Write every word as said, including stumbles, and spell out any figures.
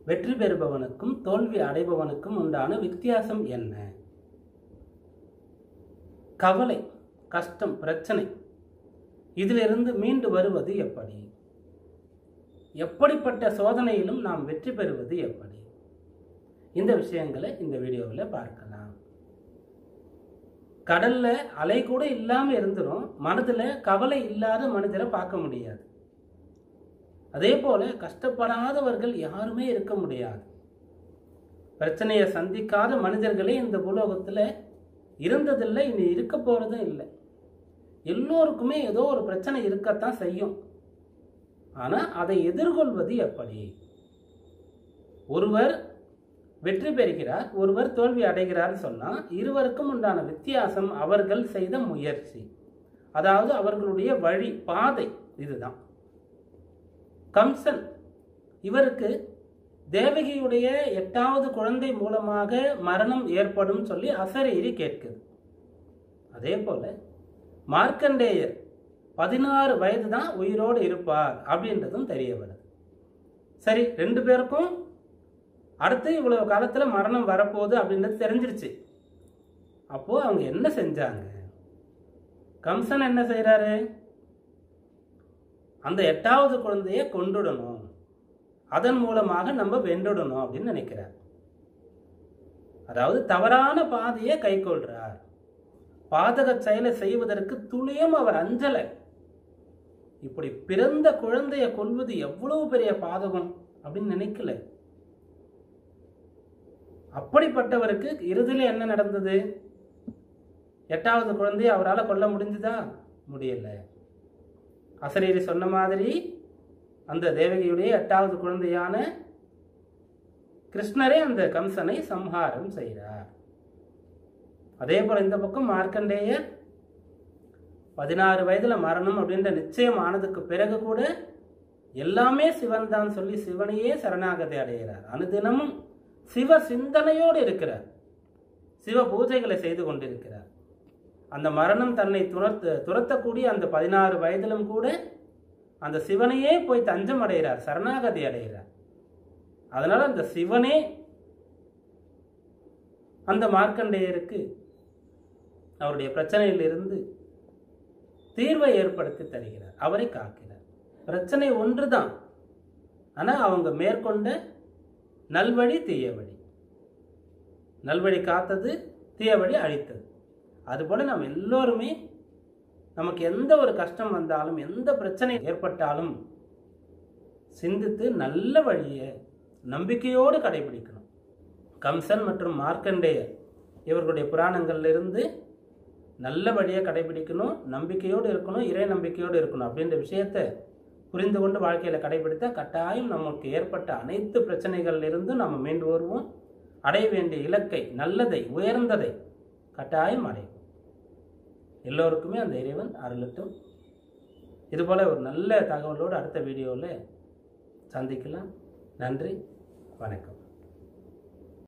வெற்றி பெறுபவனுக்கும் தோல்வி அடைபவனுக்கும் உண்டான வித்தியாசம் என்ன? கவலை, கஷ்டம், பிரச்சனை இதிலிருந்து மீண்டு வருவது எப்படி? எப்படிப்பட்ட சோதனையிலும் நாம் வெற்றி பெறுவது எப்படி? இந்த விஷயங்களை இந்த வீடியோவில் பார்க்கலாம். கடல்ல அலை கூட இல்லாம இருந்துரும், மனதுல கவலை இல்லாத மனிதரை பார்க்க முடியாது. அதே போல கஷ்டப்படாதவர்கள் யாருமே இருக்க முடியாது. பிரச்சனையை சந்திக்காத மனிதர்களே இந்த பூலோகத்துல இருந்ததில்லை, இனி இருக்க போறதும் இல்லை. எல்லோருக்குமே ஏதோ ஒரு பிரச்சனை இருக்கத்தான் செய்யும். ஆனா அதை எதிர்கொள்வது எப்படி? ஒருவர் வெற்றி பெறுகிறார், ஒருவர் தோல்வி அடைகிறார் சொன்னா இருவருக்கும் உண்டான வித்தியாசம் அவர்கள் செய்த முயற்சி, அதாவது அவர்களுடைய வழி பாதை. இதுதான் கம்சன். இவருக்கு தேவகியுடைய எட்டாவது குழந்தை மூலமாக மரணம் ஏற்படும் சொல்லி அசரீரி கேட்குது. அதே போல மார்க்கண்டேயர் பதினாறு வயது தான் உயிரோடு இருப்பார் அப்படின்றதும் தெரிய வருது. சரி, ரெண்டு பேருக்கும் அடுத்து இவ்வளவு காலத்துல மரணம் வரப்போகுது அப்படின்றது தெரிஞ்சிருச்சு. அப்போ அவங்க என்ன செஞ்சாங்க? கம்சன் என்ன செய்யறாரு? அந்த எட்டாவது குழந்தைய கொண்டுடணும், அதன் மூலமாக நம்ம வென்றுடணும் அப்படின்னு நினைக்கிறார். அதாவது தவறான பாதையை கை கொள்றார். பாதக செயலை செய்வதற்கு துளியும் அவர் அஞ்சல. இப்படி பிறந்த குழந்தைய கொல்வது எவ்வளவு பெரிய பாதகம் அப்படின்னு நினைக்கல. அப்படிப்பட்டவருக்கு இறுதியில் என்ன நடந்தது? எட்டாவது குழந்தைய அவரால் கொல்ல முடிஞ்சுதா? முடியல. அசரீரி சொன்ன மாதிரி அந்த தேவகியுடைய எட்டாவது குழந்தையான கிருஷ்ணரே அந்த கம்சனை சம்ஹாரம் செய்கிறார். அதே போல இந்த பக்கம் மார்க்கண்டேயர் பதினாறு வயதுல மரணம் அப்படின்ற நிச்சயம் ஆனதுக்கு பிறகு கூட எல்லாமே சிவன் தான் சொல்லி சிவனையே சரணாகதி அடைகிறார். அனுதினமும் சிவ சிந்தனையோடு இருக்கிறார், சிவ பூஜைகளை செய்து கொண்டிருக்கிறார். அந்த மரணம் தன்னை துரத்த துரத்தக்கூடிய அந்த பதினாறு வயதிலும் கூட அந்த சிவனையே போய் தஞ்சம் அடைகிறார், சரணாகதி அடைகிறார். அதனால அந்த சிவனே அந்த மார்க்கண்டேயருக்கு அவருடைய பிரச்சனையில் இருந்து தீர்வை ஏற்படுத்தி தருகிறார், அவரை காக்கிறார். பிரச்சனை ஒன்றுதான், ஆனா அவங்க மேற்கொண்ட நல்வழி தீய வழி, நல்வழி காத்தது, தீய வழி அழித்தது. அதுபோல நாம் எல்லோருமே நமக்கு எந்த ஒரு கஷ்டம் வந்தாலும் எந்த பிரச்சனை ஏற்பட்டாலும் சிந்தித்து நல்ல வழியை நம்பிக்கையோடு கடைபிடிக்கணும். கம்சன் மற்றும் மார்க்கண்டேயர் இவர்களுடைய புராணங்கள்ல இருந்து நல்ல வழியை கடைபிடிக்கணும், நம்பிக்கையோடு இருக்கணும், இறை நம்பிக்கையோடு இருக்கணும் அப்படின்ற விஷயத்தை புரிந்து கொண்டு வாழ்க்கையில கடைபிடித்த கட்டாயம் நமக்கு ஏற்பட்ட அனைத்து பிரச்சனைகள்ல இருந்தும் நம்ம மீண்டு வருவோம். அடைய வேண்டிய இலக்கை, நல்லதை, உயர்ந்ததை கட்டாயம் அடையும். எல்லோருக்குமே அந்த இறைவன் அருளட்டும். இதுபோல ஒரு நல்ல தகவலோடு அடுத்த வீடியோவில் சந்திக்கலாம். நன்றி, வணக்கம்.